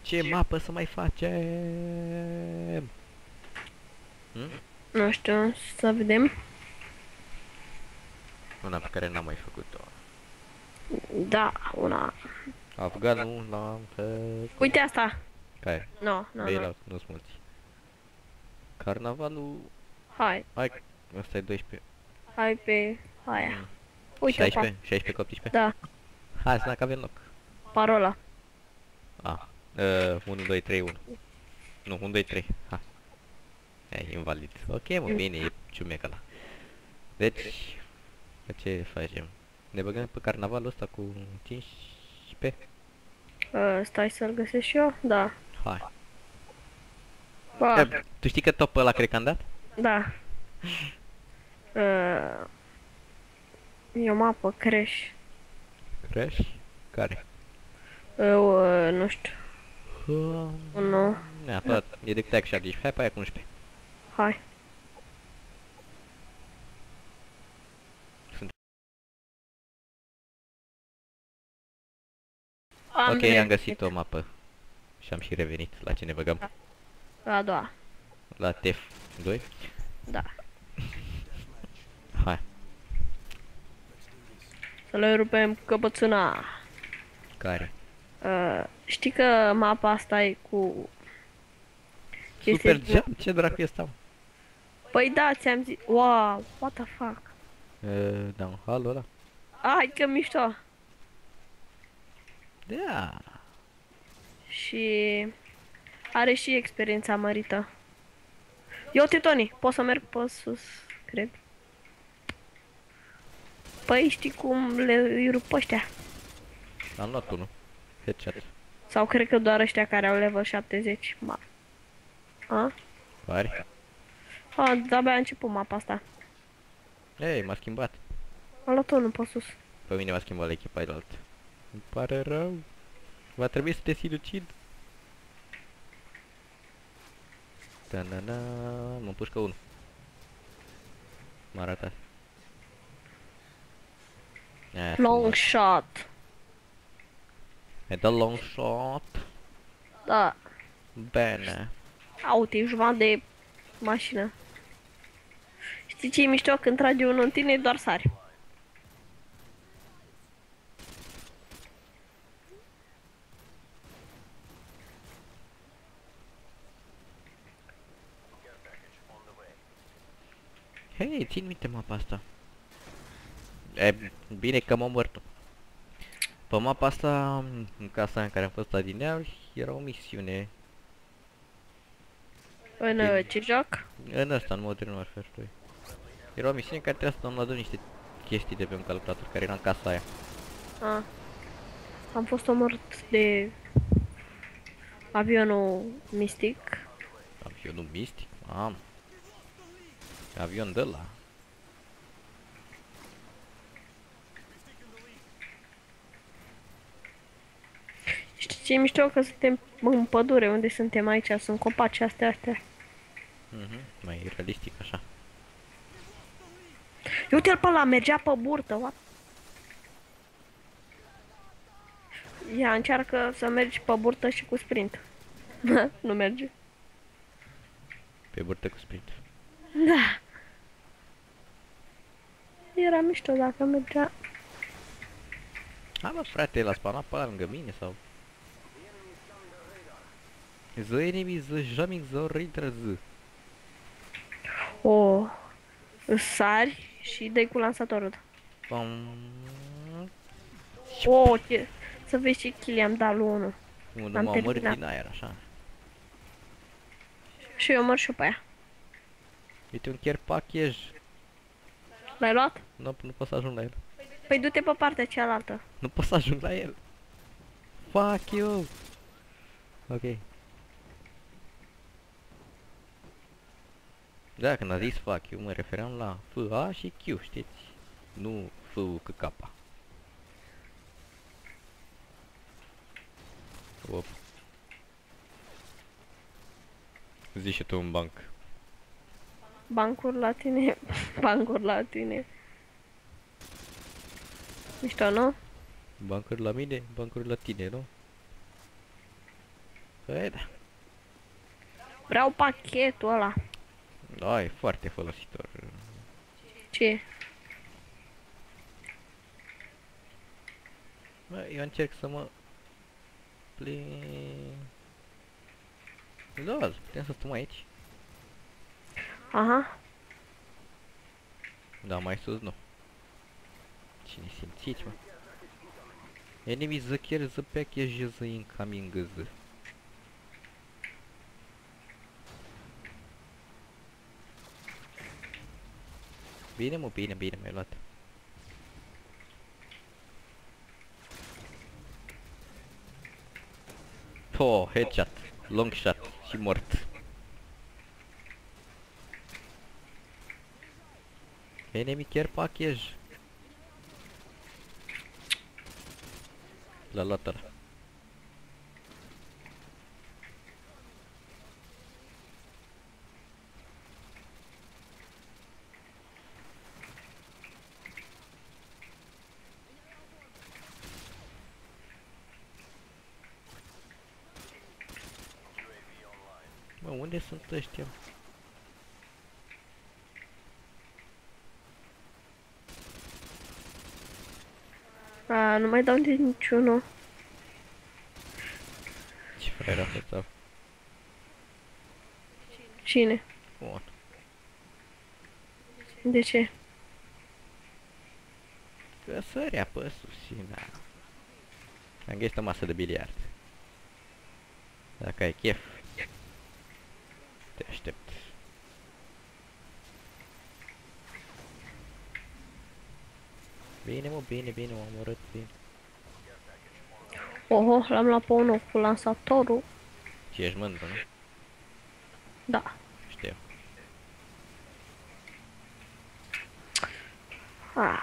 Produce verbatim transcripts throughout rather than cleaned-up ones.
Ce mapă să mai facem? Hmm? Nu știu, să vedem. Una pe care n-am mai făcut-o. Da, una. Afganul l-am făcut. Uite asta. Care? Nu, no, nu, no, nu. Bailout, nu-s mulți. Carnavalul... Hai, Hai, ăsta e doisprezece. hai pe aia. Mm. Uite, șaisprezece? șaisprezece, optsprezece? Da, Hai, să că avem loc. parola. A, uh, unu, doi, trei, unu. Nu, unu, doi, trei. Ha. E invalid. Ok, mă, bine, e ciumecă ăla. Deci, ce facem? Ne băgăm pe carnavalul ăsta cu cincisprezece? Uh, stai să-l găsesc și eu? Da. Hai. Ba, E, tu știi că top ăla cred că am dat? da. Uh, e o mapă, Crash. Crash? Care? Uh, uh, nu știu. Uh, Nu. Neapărat, e de tag șaptesprezece. Hai pe aia cu unsprezece. Hai. Am Ok, revenit. am găsit o mapă. Și am și revenit. La ce ne băgăm? La a doua. La T F doi? Da. Hai. Să le rupem căpățâna. Care? Uh, știi că mapa asta e cu... chestii- Super Jump? Ce dracu e asta, mă? Păi da, ți-am zis. Wow, what the fuck. Uh, downhall-ul ăla? Ai, că mișto. Da. Și... are și experiența mărită. Eu, Titoni, pot să merg pe sus, cred. Păi știi cum le îi rup pe ăștia? Am luat unul. Headshot. Sau cred că doar ăștia care au level șaptezeci. Ma. A? Pare? A, de-abia a început mapa asta. Ei, m-a schimbat. Am luat unul pe sus. Pe mine m-a schimbat la echipa ailaltă. Îmi pare rău. Va trebui să te silucid. Da-na-na, mă împușcă unul. M-a ratat. Aia, Long shot. e dă long shot. Da. Bine. A, uite, jumătate de mașină. Știi ce e mișto? Când trage unul în tine, doar sari. Hei, țin minte mapa asta. E, bine că m-am mărt. Pe mapa asta, în casa în care am fost adineauri, era o misiune. În uh, ce joc? În ăsta, în Modern Warfare doi. Era o misiune în care trebuia să downloadăm niște chestii de pe un calculator care era în casa aia. A. Am fost omorât de avionul mistic. Avionul mistic? Am. Avion de ăla. Știi ce e mișto? Că suntem în pădure, unde suntem aici, sunt copaci astea, astea. Mhm, mai realistic așa. Uite-l pe ăla, mergea pe burtă, what? Ia, încearcă să mergi pe burtă și cu sprint. Nu merge. Pe burtă cu sprint. Da. Era mișto dacă mergea. Ha, mă, frate, l-a spanat pe ăla lângă mine sau... The enemy is jamming the radar Z. O, sari și dai cu lansatorul. Pam. O, ce... să vezi ce kill i-am dat lui unul. Unul Am m-a omorât terminat. din aer, așa. Și eu mor și pe aia. Uite un care package. L-ai luat? Nu, nu pot să ajung la el. Păi du-te pe partea cealaltă. Nu pot să ajung la el. Fuck you. Ok. Da, când a zis fuck you, mă refeream la F, A și Q, știți? Nu F-ul cu K. Op. Zici și tu un banc. Bancuri la tine. Bancuri la tine. Mișto, nu? Bancuri la mine, bancuri la tine, nu? Păi da. Vreau pachetul ăla. Da, e foarte folositor. Ce? Bă, eu încerc să mă plin... Da, putem să stăm aici. Aha. Da, mai sus nu. Cine simțiți, mă? Enemy the care the package is incoming z. Bine, mă, bine, bine, m-ai luat. Oh, headshot, long shot și mort. Enemy care package. L-a luat ăla. Mă, unde sunt ăștia? A, nu mai dau de niciunul. Ce fraier a fost ăla? Cine? Bun. De ce? Că sărea pe sus și na. Am găsit o masă de biliard. Dacă ai chef, te aștept. Bine, mă, bine, bine, m-am omorât, bine. Oho, l-am luat pe unul cu lansatorul. Și ești mândru, nu? Da. Știu. Ah.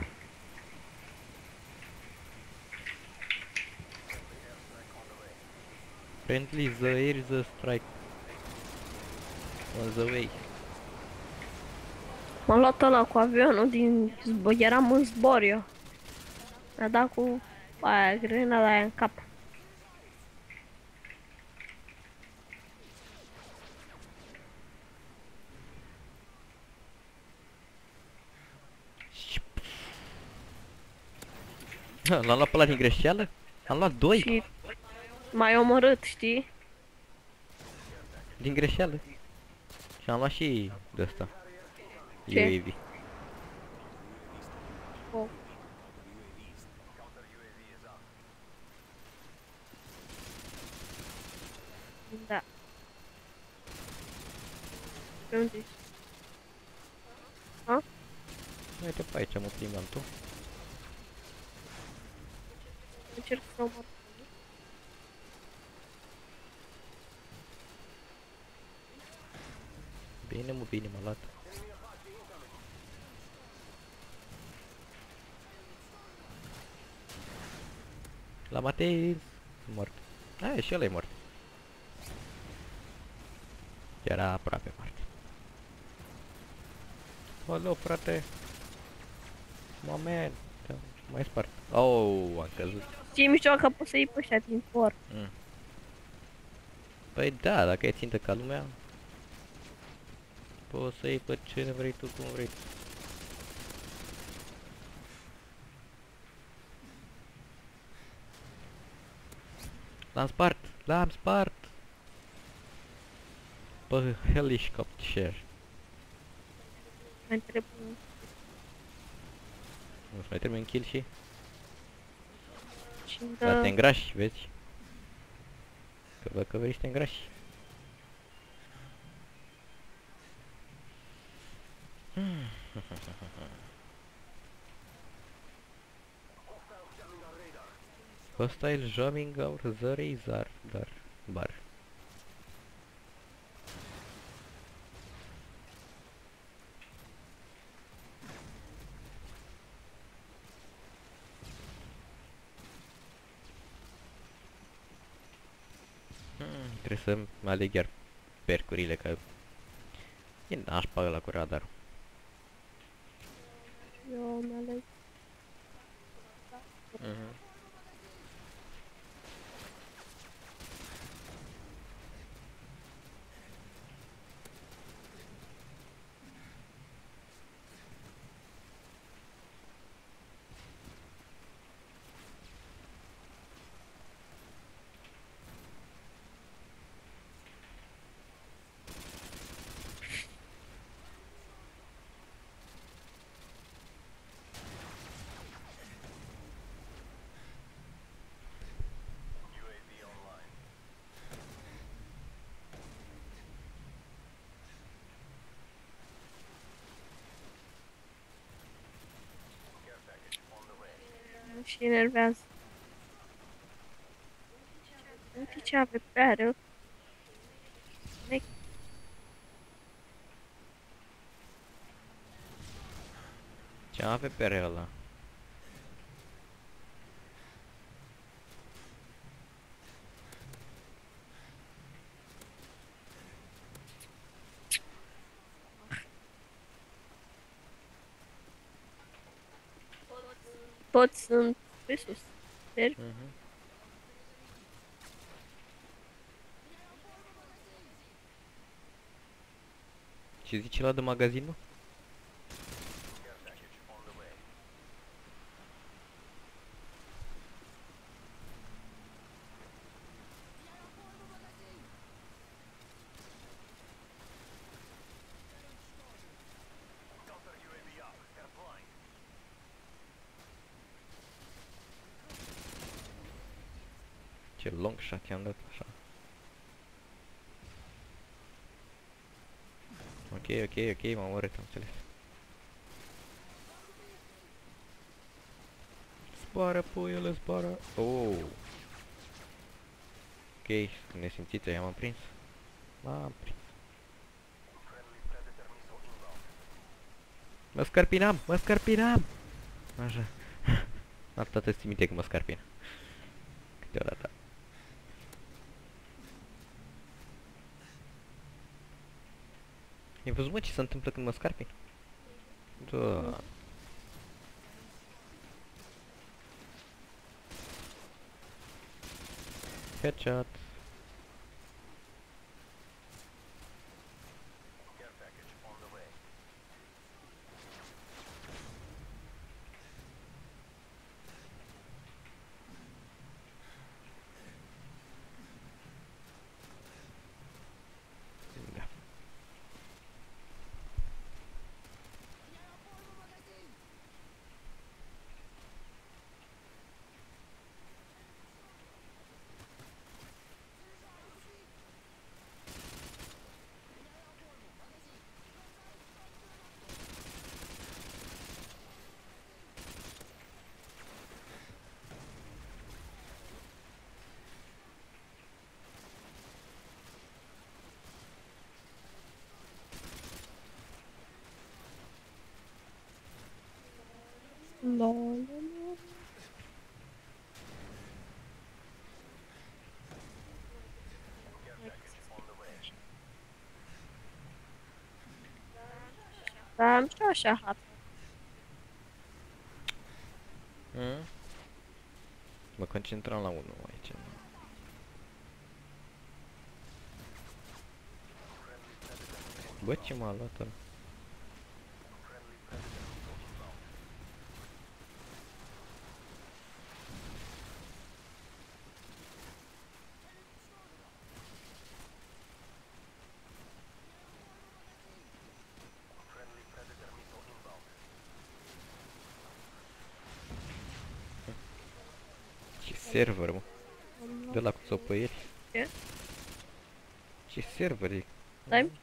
Friendly, the air is a strike. On the way. M-am luat ăla cu avionul din zbor, eram în zbor eu. Mi-a dat cu aia, grenada aia în cap. L-am luat pe ăla din greșeală? Am luat doi Și m-ai omorât, știi? din greșeală. Și am luat și de ăsta. Ce? U A V. Oh. Da. Pe unde ești? Ha? Uite pe aici mă plimbam tu. Încerc să omor. Bine, mă, bine, m-a luat. L-am atins. Mort. Aia, și ăla e mort. Era aproape mort. Alo, frate. Moment. Mai spart. Oh, am căzut. Ce mișto că poți să iei pe ăștia din for. Mm. Păi da, dacă ai țintă ca lumea, poți să iei pe ce vrei tu, cum vrei. L-am spart, l-am spart. Pe helicopter. Mai trebuie. Nu mai trebuie un kill și... Și Dar te da. îngrași, vezi? Că văd că vrei să te îngrași. Hostile jamming our the razor dar bar. Hmm, trebuie să mă aleg iar percurile, că e nașpa ăla cu radarul. Eu mă aleg. Mhm. și enervează. Uite ce ave pe are. Ce ave pe ăla? Toți sunt pe sus. Deci, Mhm. Ce zice la de magazin, mă? Ce long shot i-am dat așa. Ok, ok, ok, m-am omorât, am înțeles. Zboară, puiule, zboară. Oh. Ok, nesimțită, i-am prins. M-am prins. Mă scărpinam, mă scărpinam! Așa. Atâta ți minte că mă scarpin. Câteodată. Ai văzut, mă, ce se întâmplă când mă scarpin? Da. Headshot. Da. lol. Da, am și așa hartă. Mm? Mă concentram la unul aici. Bă, ce m-a luat ăla? Ce server, mă? De la cu țopăieri. Ce? Ce server e? Dai?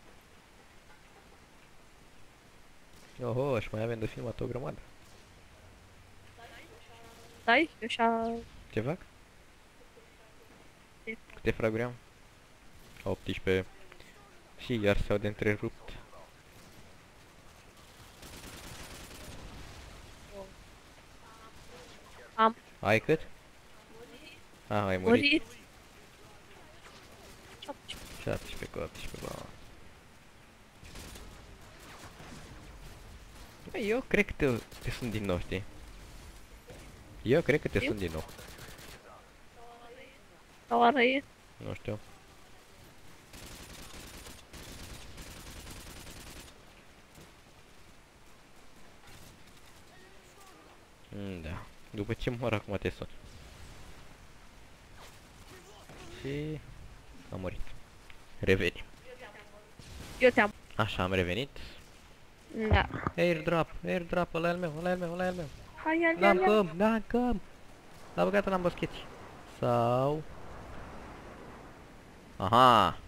Oho, și mai avem de filmat o grămadă. Dai? Așa... Ce fac? Ce? Câte fraguri am? optsprezece. Și iar s-au de întrerupt. Am Ai cât? Ah, ai murit. murit. șaptesprezece cu optsprezece, bă. Bă, eu cred că te, te sunt din nou, știi? Eu cred că te Eu? sunt din nou. Sau oară e? Nu știu. Mm, da. După ce mor acum te sun. Și... am murit. Revenim. Eu te-am. Așa, am revenit. Da. Airdrop, airdrop, ăla e al meu, ăla e al meu, ăla e al meu. Hai, ia, ia, N-am ia. cum, n-am cum. L-a băgat ăla în boscheți. Sau... aha.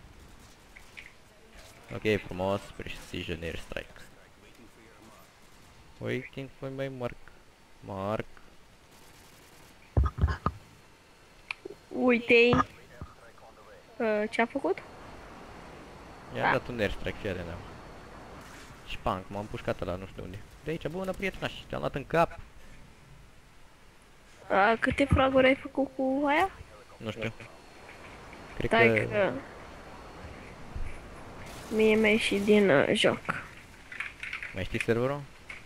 Ok, frumos, precision airstrike. Waiting for my mark. Mark. Uite-i. Uh, ce-a făcut? I-am Da. dat un airstrike și are neam. Și panc, m-am pușcat la nu știu unde. De aici, bună prietenaș, te-am luat în cap. Uh, câte fraguri ai făcut cu aia? Nu știu. Cred Stai că... că... Mie mi-a ieșit din uh, joc. Mai știi serverul?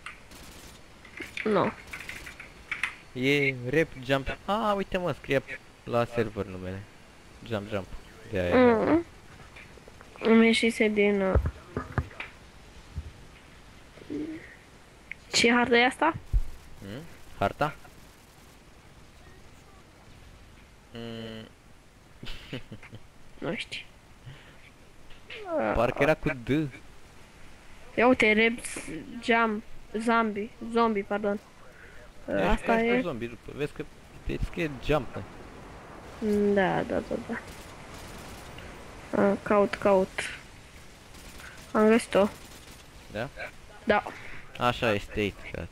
Nu. E rap jump. Ah, uite mă, scrie la server numele. Jump jump. De aia. Mm. Îmi ieșise din... Uh... Ce hartă e asta? Mm? Harta? Mm, Nu știu. parcă era cu D. Ia uite, Reps, Jump, Zombie, Zombie, pardon. Uh, Ia, Asta ia, e... zombie după. Vezi că te scrie jump. Mă. Da, da, da, da. Uh, caut, caut. Am găsit-o. Da? Da. Așa este, gata.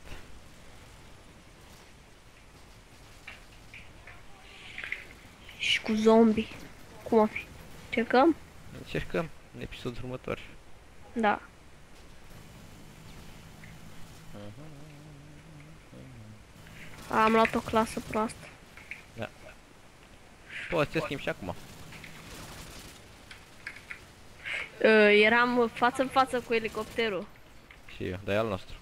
Și cu zombie. Cum o fi? Cercăm? Încercăm în episodul următor. Da. Am luat o clasă proastă. Poți să schimbi și acum. Uh, eram față în față cu elicopterul. Și eu, dar e al nostru.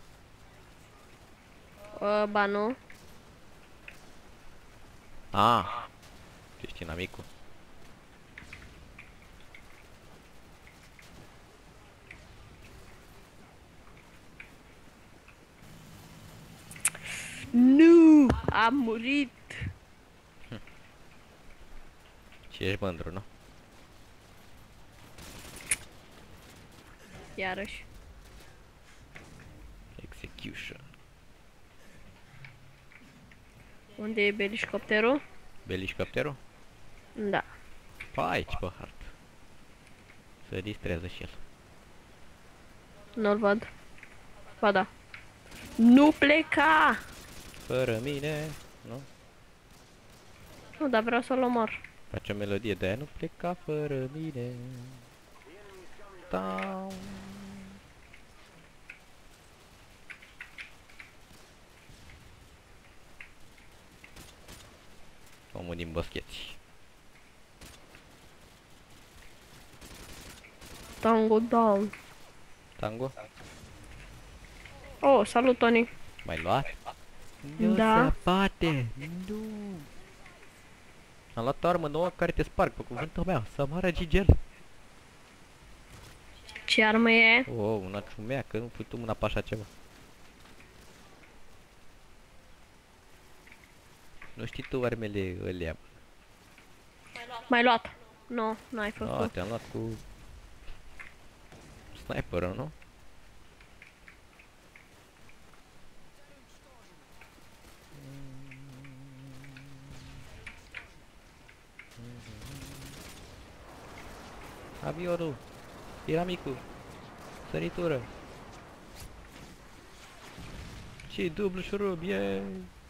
Uh, ba nu. Ah, tu ești inamicul. Nu! Am murit! Și ești mândru, nu? Iarăși. Execution. Unde e elicopterul? Belicopterul? Da. Pa aici, pe hartă. Se distrează și el. Nu-l văd. Ba da. Nu pleca! Fără mine, nu? Nu, dar vreau să-l omor. Face o melodie de aia, nu pleca fără mine. Tau. Omul din boscheți. Tango down. Tango? Oh, salut, Tony. Mai luat? Nu Da. se poate! Nu! Am luat o armă nouă care te sparg, pe cuvântul meu. Să moară Gigel! Ce armă e? Oh, una ciumea, că nu pui tu mâna pe așa ceva. Nu știi tu armele alea. Mai luat. Nu, n-ai fost Ah, tu. te-am luat cu... sniperul, nu? Avionul! Piramicul! Săritură! Și dublu șurub, yeah!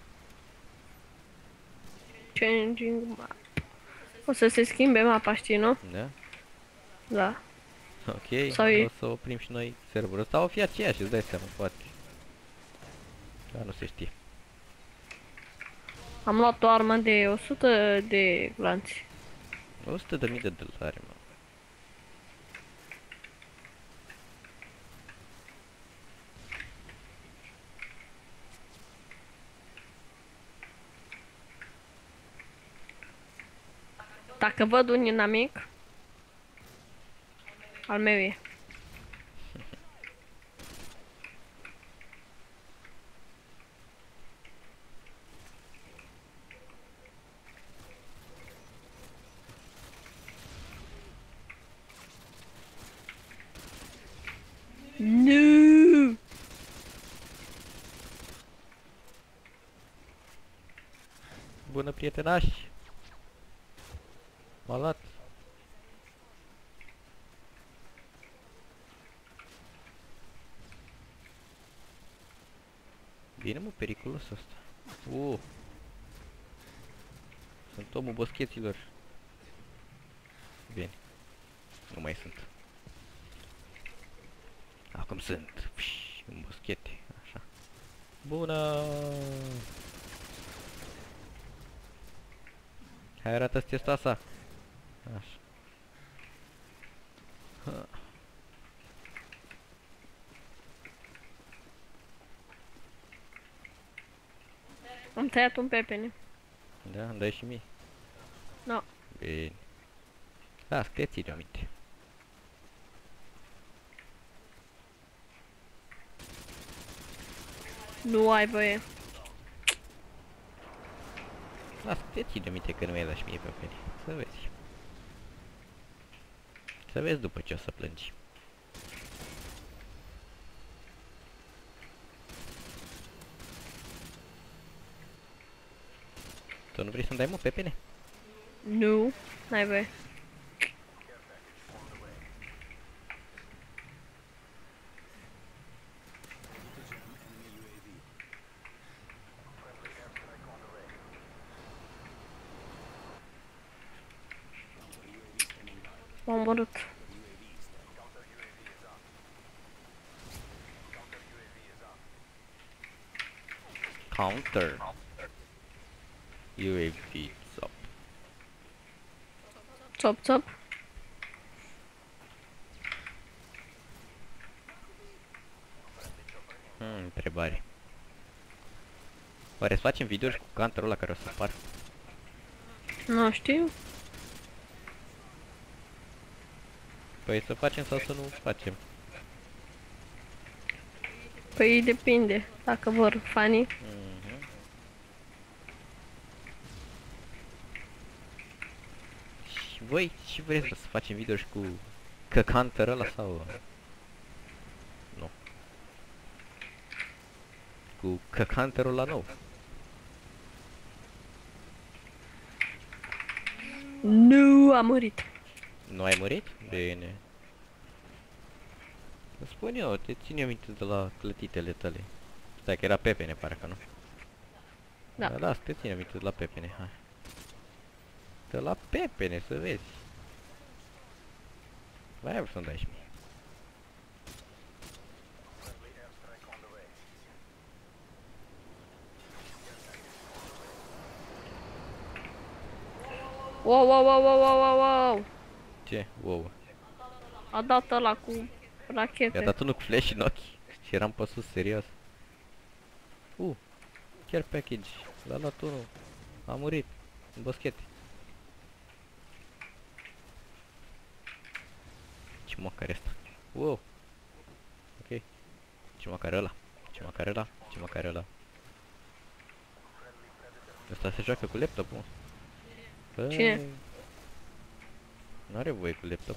Changing map. O să se schimbe mapa, știi, nu? Da? Da. Ok, Sau e- o să oprim și noi serverul ăsta. O fi aceeași, îți dai seama, poate. Dar nu se știe. Am luat o armă de o sută de glanți. o sută de mii de dolari, mă. Dacă văd un inamic, al meu e. Nu! Bună, prietenași! M-a luat. Bine, mă, periculos ăsta. Uh. Sunt omul boscheților. Bine. Nu mai sunt. Acum sunt. Pș, în boschete. Așa. Bună! Hai, arată-ți testoasa. Așa. Ha. Am tăiat un pepene. Da, îmi dai și mie. No. Bine. Las, te ține aminte. Nu ai voie. Las, te ține aminte că nu mi-ai dat și mie pepene. Să vezi. Să vezi după ce o să plângi. Tu nu vrei să-mi dai, mă, pepene? Nu. N-ai voie. M-am omorât. Counter. U A V up. Țop, țop. Hmm, întrebare. Oare să facem videouri cu counterul ăla care o să apară? Nu știu. Păi să facem sau să nu facem? Păi depinde. Dacă vor fanii. Mhm. Și voi ce vreți să facem videouri cu că counterul ăla sau... Nu. Cu că counterul ăla nou. Nu, am murit. Nu ai murit? Bine. Îți spun eu, te țin eu minte de la clătitele tale. Stai că era pepene, parcă nu? Da. Da, las, te țin minte de la pepene, hai. De la pepene, să vezi. Mai vreau să-mi dai și mie. Wow, wow, wow, wow, wow, wow, wow. Ce? Wow. A dat ăla cu I-a rachete. dat unul cu flash în ochi. Și eram pe sus, serios. Uh, chiar package. L-a luat unul. A murit. În boschete. Ce măcare ăsta? Wow. Ok. Ce măcare ăla? Ce măcare ăla? Ce măcare ăla? Ăsta se joacă cu laptopul. Cine? Nu are voie cu laptop.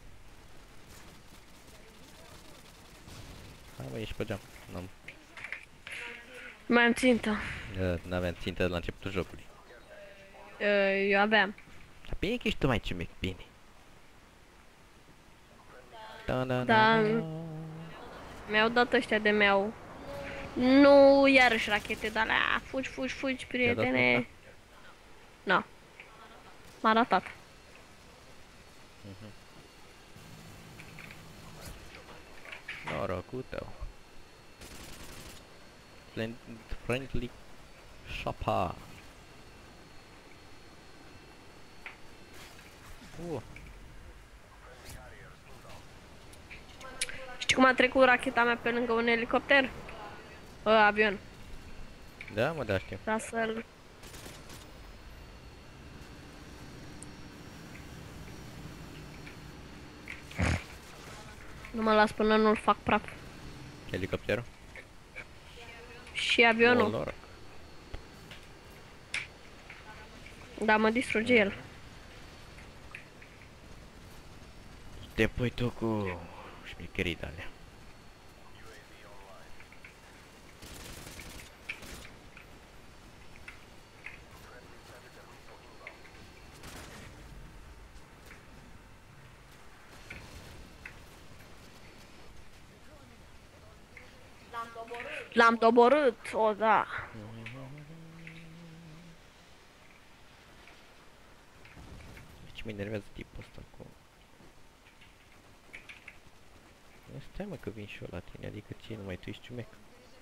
Hai mă, ieși pe geam. N-am... Mai am țintă. N-aveam țintă de la începutul jocului. Uh, Eu aveam. Dar bine că ești tu mai ciumic, bine. Da, da, Da. Mi-au dat ăștia de mi-au. Nu, iarăși rachete de alea. Fugi, fugi, fugi, prietene. Nu. M-a ratat. Norocul tău. Friendly shopper. Uh. Știi cum a trecut racheta mea pe lângă un elicopter? Uh, avion. Da, mă, da, știu. Ca să-l... Nu mă las până nu-l fac praf. Elicopterul? Și avionul. Oh, noroc. Da, mă distruge el. Te pui tu cu șmecherii de-alea. L-am doborât, o da. mă enervează tipul ăsta cu... Stai mă că vin și eu la tine, adică ție numai tu ești ciumec.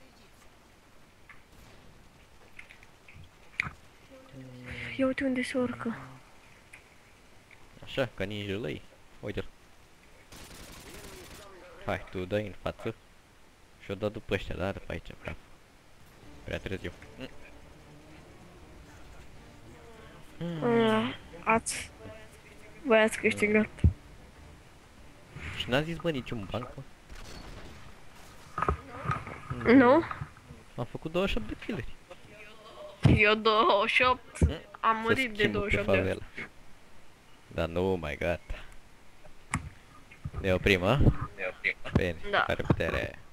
Ia uite unde se urcă. Așa, ca ninja lăi. Uite-l. Hai, tu dă în față. Și-o dă după ăștia, da? După aici, praf. Prea târziu. Mm. Ați. Voi ați câștigat. Și n-a zis bă niciun banc, mă. Nu? Am făcut douăzeci și opt de killeri. Eu douăzeci și opt. Am Să murit de schimbă douăzeci pe și opt de ori. favela. Dar nu, mai gata. Ne oprim, a? Ne oprim. Bine, Da. care putere.